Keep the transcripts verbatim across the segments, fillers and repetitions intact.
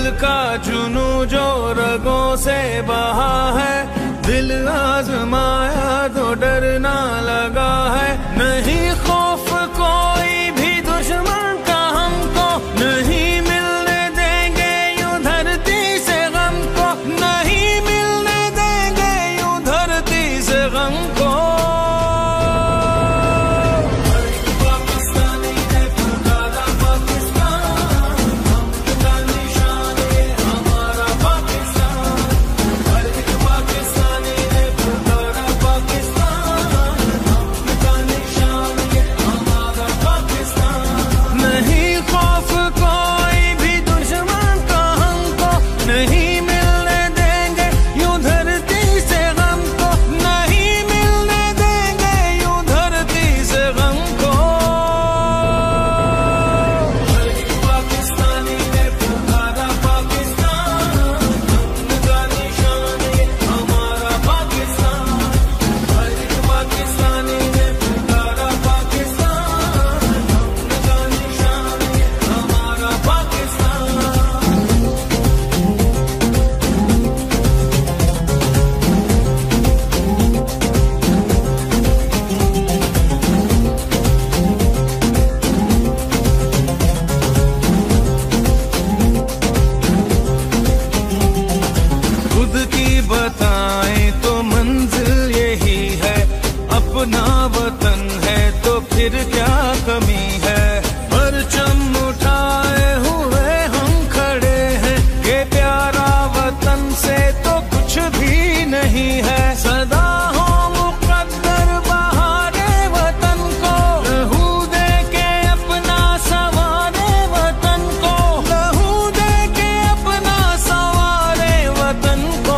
दिल का जुनू जो रगों से बहा है, दिल आजमाया तो डरना लगा है। नहीं खौफ कोई भी दुश्मन का हमको, नहीं मिलने देंगे यूं धरती से गम को, नहीं मिलने देंगे यूं धरती से गम को। बताएं तो मंजिल यही है, अपना वतन है तो फिर क्या कमी है। परचम उठाए हुए हम खड़े हैं, ये प्यारा वतन से तो कुछ भी नहीं है। सदा हो मुकद्दर बहारे वतन को, लहू दे के अपना सवारे वतन को, लहू दे के अपना सवारे वतन को।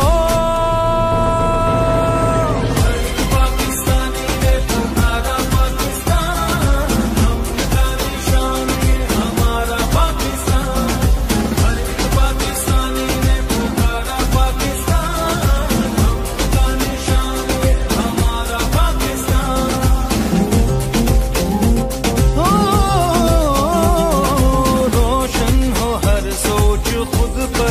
खुद